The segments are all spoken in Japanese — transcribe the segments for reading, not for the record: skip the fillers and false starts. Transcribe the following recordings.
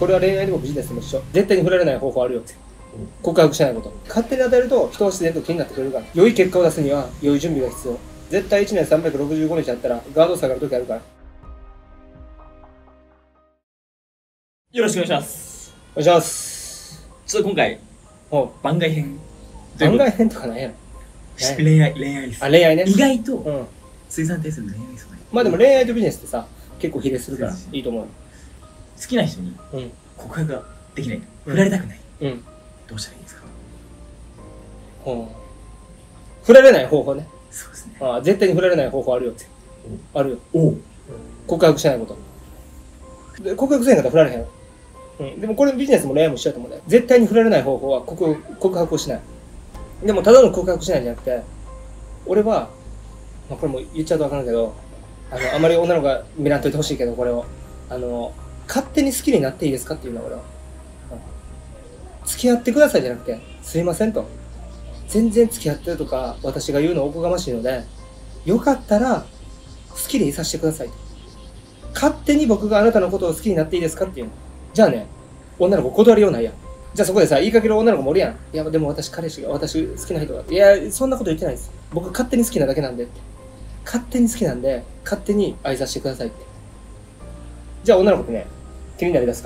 これは恋愛でもビジネスでも一緒。絶対に振られない方法あるよって。告白しないこと。勝手に与えると人は自然と気になってくれるから。良い結果を出すには良い準備が必要。絶対1年365日あったらガード下がる時あるから。 よろしくお願いします。 お願いします。 ちょっと今回、番外編。 番外編とかなんやろ。 恋愛です。 あ、恋愛ね。 意外と、水産に対する恋愛ですよね。 まあでも恋愛とビジネスってさ、結構比例するからいいと思う。 好きな人に告白ができない。振られたくない。どうしたらいいですか？ 振られない方法ね。 そうですね。 絶対に振られない方法あるよって。あるよ。告白しないこと。で告白せんかったら振られへん。でもこれビジネスも恋愛も一緒だと思うんだよ。絶対に振られない方法は告白をしない。でもただの告白しないんじゃなくて、俺は、これも言っちゃうと分からんけど、あまり女の子が見らんといてほしいけど、これを。勝手に好きになっていいですかっていうのは俺は。付き合ってくださいじゃなくて、すいませんと。全然付き合ってるとか、私が言うのおこがましいので、よかったら、好きでいさせてくださいと。勝手に僕があなたのことを好きになっていいですかっていうの。じゃあね、女の子断りようないやん。じゃあそこでさ、言いかける女の子もおるやん。いや、でも私好きな人が。いや、そんなこと言ってないです。僕勝手に好きなだけなんでって。勝手に好きなんで、勝手に愛させてくださいって。じゃあ女の子ってね、気になりだすから。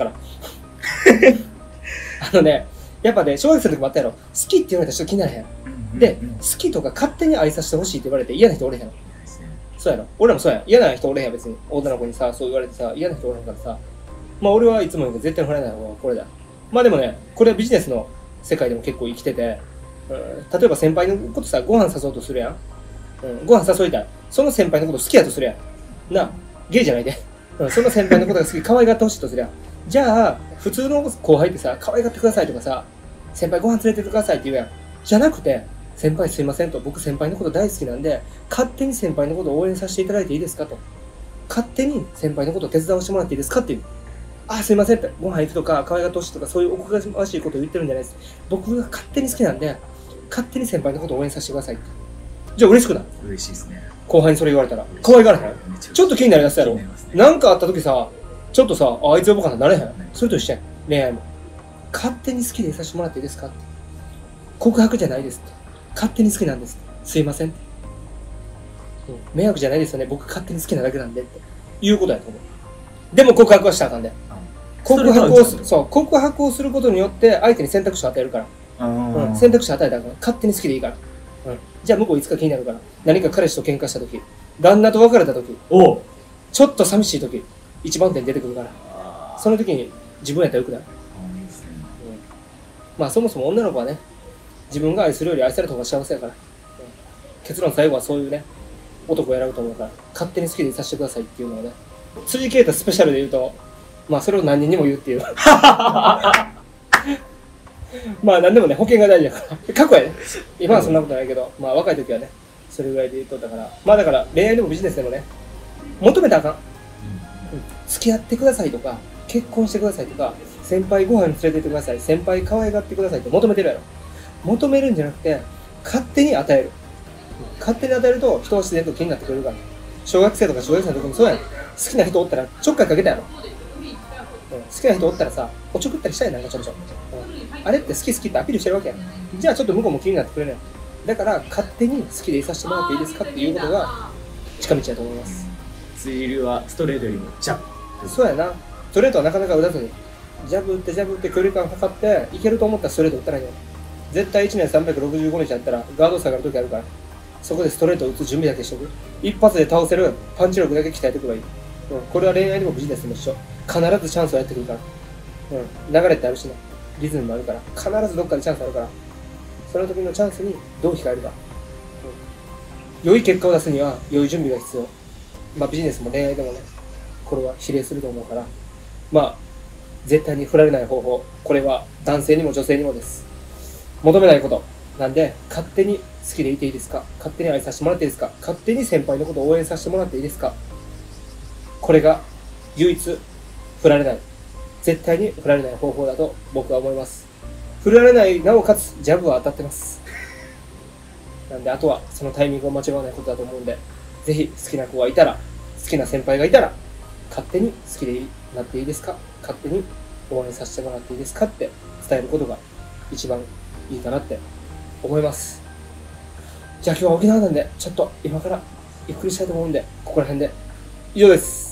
やっぱね、小学生の時もあったやろ。好きって言われたらちょっと気にならへん。で、好きとか勝手に愛させてほしいって言われて嫌な人おれへん。そうやろ。俺らもそうやん。嫌な人おれへん別に。女の子にさ、そう言われてさ、嫌な人おれへんからさ。まあ俺はいつも言うけど絶対に振られない方がこれだ。まあでもね、これはビジネスの世界でも結構生きてて、例えば先輩のことさ、ご飯誘おうとするやん。ご飯誘いたい。その先輩のこと好きやとするやん。なあ、ゲイじゃないで。その先輩のことが好き、可愛がってほしいとするやん。じゃあ、普通の後輩ってさ、可愛がってくださいとかさ、先輩ご飯連れてってくださいって言うやん。じゃなくて、先輩すいませんと、僕先輩のこと大好きなんで、勝手に先輩のことを応援させていただいていいですかと。勝手に先輩のことを手伝わせてもらっていいですかっていう。すいませんって、ご飯行くとか、可愛がってほしいとか、そういうおこがましいことを言ってるんじゃないです。僕が勝手に好きなんで、勝手に先輩のことを応援させてくださいって。じゃあ嬉しくない？ 嬉しいですね。後輩にそれ言われたら。可愛がらへん？ちょっと気になりだすやろ。なんかあった時さ、ちょっとさ、あいつ呼ぼうかな、なれへん。それと一緒やん。恋愛も。勝手に好きでいさせてもらっていいですかって。告白じゃないですって。勝手に好きなんです。すいませんって。迷惑じゃないですよね。僕勝手に好きなだけなんでって。いうことやと思う。でも告白はしたらあかんで。告白をすることによって相手に選択肢を与えるから。選択肢を与えたら勝手に好きでいいから。じゃあ向こういつか気になるから。何か彼氏と喧嘩した時、旦那と別れた時、ちょっと寂しい時、一番手に出てくるから。その時に自分やったらよくない？まあそもそも女の子はね、自分が愛するより愛された方が幸せやから。結論最後はそういうね、男を選ぶと思うから、勝手に好きでいさせてくださいっていうのをね、辻啓太スペシャルで言うと、まあそれを何人にも言うっていう。まあ何でもね、保険が大事だから。過去やね。今はそんなことないけど、まあ若い時はね、それぐらいで言うとったから。まあだから恋愛でもビジネスでもね、求めたらあかん。付き合ってくださいとか、結婚してくださいとか、先輩ご飯に連れて行ってください、先輩可愛がってくださいって求めてるやろ。求めるんじゃなくて、勝手に与える。勝手に与えると人は自然と気になってくれるから。小学生とか小学生の時もそうやん。好きな人おったらちょっかいかけたやろ。好きな人おったらさ、おちょくったりしたやん、なんかちょろちょろ。あれって好き好きってアピールしてるわけやん。じゃあちょっと向こうも気になってくれるやん。だから勝手に好きでいさせてもらっていいですかっていうことが近道だと思います。 ツイルはストレートよりもジャブ。 そうやな。ストレートはなかなか打たずに、ジャブ打ってジャブ打って距離感測っていけると思ったらストレート打ったらいいよ。絶対1年365日やったらガード下がる時あるから、そこでストレートを打つ準備だけしとく。一発で倒せるパンチ力だけ鍛えておけばいい。これは恋愛でもビジネスでも一緒。必ずチャンスをやってくるから。流れってあるしね。リズムもあるから。必ずどっかでチャンスあるから。その時のチャンスにどう控えるか。良い結果を出すには良い準備が必要。まあビジネスも恋愛でもね、これは比例すると思うから。まあ、絶対に振られない方法。これは男性にも女性にもです。求めないこと。なんで、勝手に好きでいていいですか？勝手に愛させてもらっていいですか？勝手に先輩のことを応援させてもらっていいですか？これが唯一振られない。絶対に振られない方法だと僕は思います。振られない、なおかつジャブは当たってます。なんで、あとはそのタイミングを間違わないことだと思うんで、ぜひ好きな子がいたら、好きな先輩がいたら、勝手に好きでなっていいですか？勝手に応援させてもらっていいですかって伝えることが一番いいかなって思います。じゃあ今日は沖縄なんで、ちょっと今からゆっくりしたいと思うんで、ここら辺で以上です。